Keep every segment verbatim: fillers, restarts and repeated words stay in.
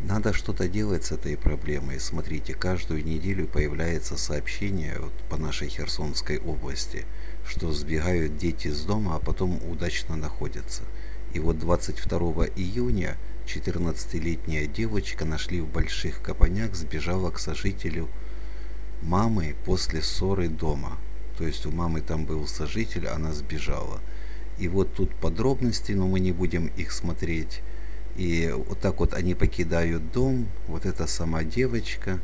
Надо что-то делать с этой проблемой. Смотрите, каждую неделю появляется сообщение вот по нашей Херсонской области, что сбегают дети с дома, а потом удачно находятся. И вот двадцать второго июня четырнадцатилетняя девочка нашли в Больших Капанях, сбежала к сожителю мамы после ссоры дома. То есть у мамы там был сожитель, она сбежала. И вот тут подробности, но мы не будем их смотреть. И вот так вот они покидают дом, вот эта сама девочка,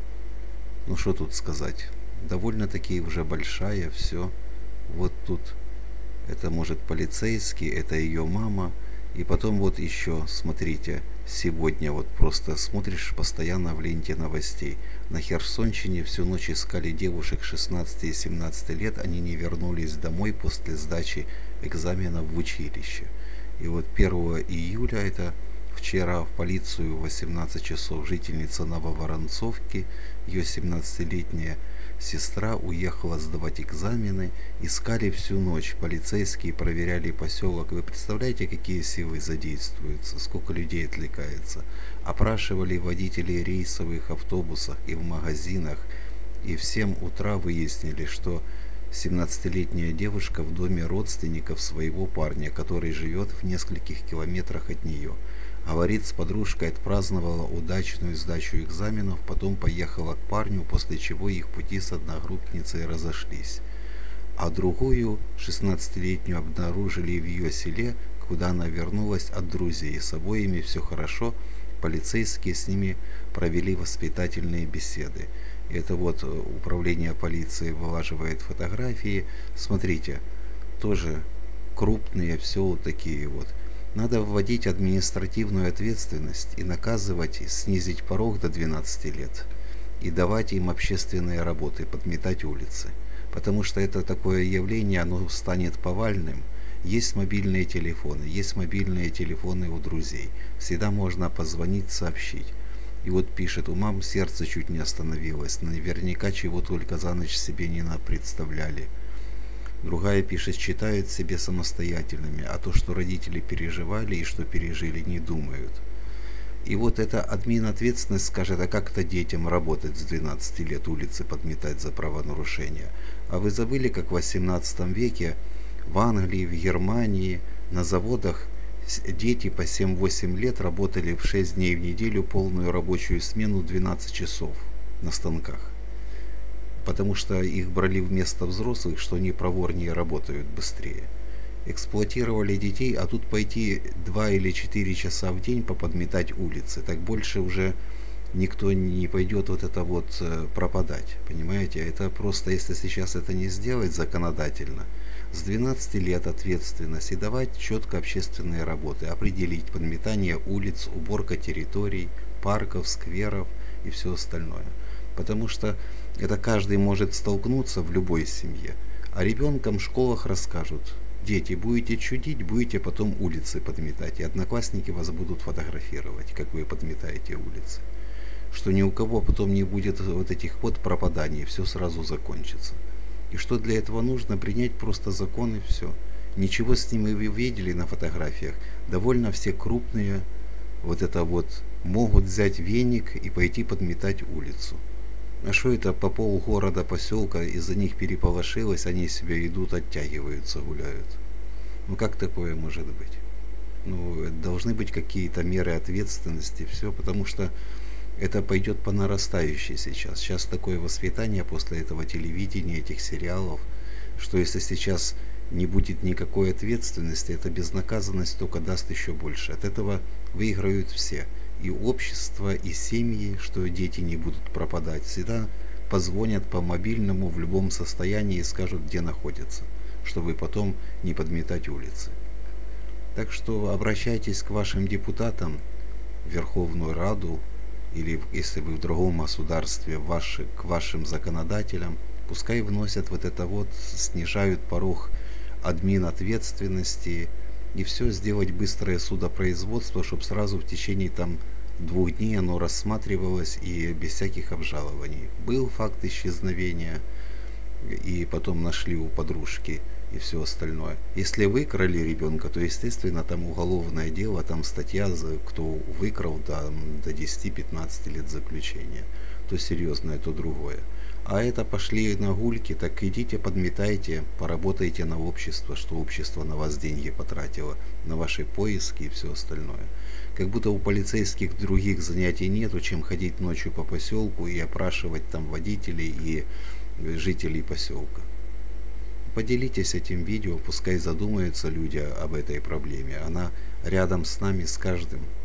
ну что тут сказать, довольно-таки уже большая, все. Вот тут это может полицейский, это ее мама. И потом вот еще, смотрите, сегодня вот просто смотришь постоянно в ленте новостей. На Херсонщине всю ночь искали девушек шестнадцати и семнадцати лет, они не вернулись домой после сдачи экзаменов в училище. И вот первого июля, это вчера, в полицию в восемнадцать часов жительница Нововоронцовки, ее семнадцатилетняя сестра уехала сдавать экзамены, искали всю ночь, полицейские проверяли поселок. Вы представляете, какие силы задействуются, сколько людей отвлекается. Опрашивали водителей рейсовых автобусов и в магазинах, и в семь утра выяснили, что семнадцатилетняя девушка в доме родственников своего парня, который живет в нескольких километрах от нее. Говорит, с подружкой отпраздновала удачную сдачу экзаменов, потом поехала к парню, после чего их пути с одногруппницей разошлись. А другую, шестнадцатилетнюю, обнаружили в ее селе, куда она вернулась от друзей. С обоими все хорошо, полицейские с ними провели воспитательные беседы. Это вот управление полиции вылаживает фотографии. Смотрите, тоже крупные, все вот такие вот. Надо вводить административную ответственность и наказывать, и снизить порог до двенадцати лет. И давать им общественные работы, подметать улицы. Потому что это такое явление, оно станет повальным. Есть мобильные телефоны, есть мобильные телефоны у друзей. Всегда можно позвонить, сообщить. И вот пишет, у мам сердце чуть не остановилось. Наверняка чего только за ночь себе не напредставляли. Другая пишет, читают себе самостоятельными, а то, что родители переживали и что пережили, не думают. И вот эта админ-ответственность скажет, а как это детям работать с двенадцати лет, улицы подметать за правонарушения? А вы забыли, как в восемнадцатом веке в Англии, в Германии на заводах дети по семь-восемь лет работали в шесть дней в неделю полную рабочую смену двенадцать часов на станках. Потому что их брали вместо взрослых, что они проворнее работают быстрее. Эксплуатировали детей, а тут пойти два или четыре часа в день поподметать улицы. Так больше уже никто не пойдет вот это вот пропадать. Понимаете? Это просто, если сейчас это не сделать законодательно, с двенадцати лет ответственность и давать четко общественные работы, определить подметание улиц, уборка территорий, парков, скверов и все остальное. Потому что это каждый может столкнуться в любой семье. А ребенкам в школах расскажут: дети, будете чудить, будете потом улицы подметать. И одноклассники вас будут фотографировать, как вы подметаете улицы. Что ни у кого потом не будет вот этих вот пропаданий, все сразу закончится. И что для этого нужно? Принять просто закон и все. Ничего с ним вы видели на фотографиях. Довольно все крупные вот это вот могут взять веник и пойти подметать улицу. А что это по полгорода, поселка из-за них переполошилось, они себя идут, оттягиваются, гуляют. Ну как такое может быть? Ну, должны быть какие-то меры ответственности, все, потому что это пойдет по нарастающей сейчас. Сейчас такое воспитание после этого телевидения, этих сериалов, что если сейчас не будет никакой ответственности, эта безнаказанность только даст еще больше. От этого выиграют все. И общество, и семьи, что дети не будут пропадать. Всегда позвонят по мобильному в любом состоянии и скажут, где находятся, чтобы потом не подметать улицы. Так что обращайтесь к вашим депутатам, в Верховную Раду, или если вы в другом государстве, ваши, к вашим законодателям, пускай вносят вот это вот, снижают порог админ ответственности, и все сделать быстрое судопроизводство, чтобы сразу в течение там двух дней оно рассматривалось и без всяких обжалований. Был факт исчезновения, и потом нашли у подружки, и все остальное. Если выкрали ребенка, то, естественно, там уголовное дело, там статья, кто выкрал, да, до десяти-пятнадцати лет заключения. То серьезное, то другое. А это пошли на гульки, так идите подметайте, поработайте на общество, что общество на вас деньги потратило, на ваши поиски и все остальное. Как будто у полицейских других занятий нету, чем ходить ночью по поселку и опрашивать там водителей и жителей поселка. Поделитесь этим видео, пускай задумаются люди об этой проблеме. Она рядом с нами, с каждым.